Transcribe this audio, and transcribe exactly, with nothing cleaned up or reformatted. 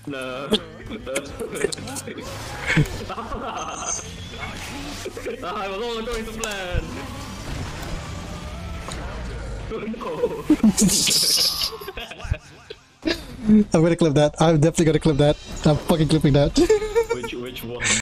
No. I was all going to plan. No. I'm gonna clip that. I'm definitely gonna clip that. I'm fucking clipping that. Which which one?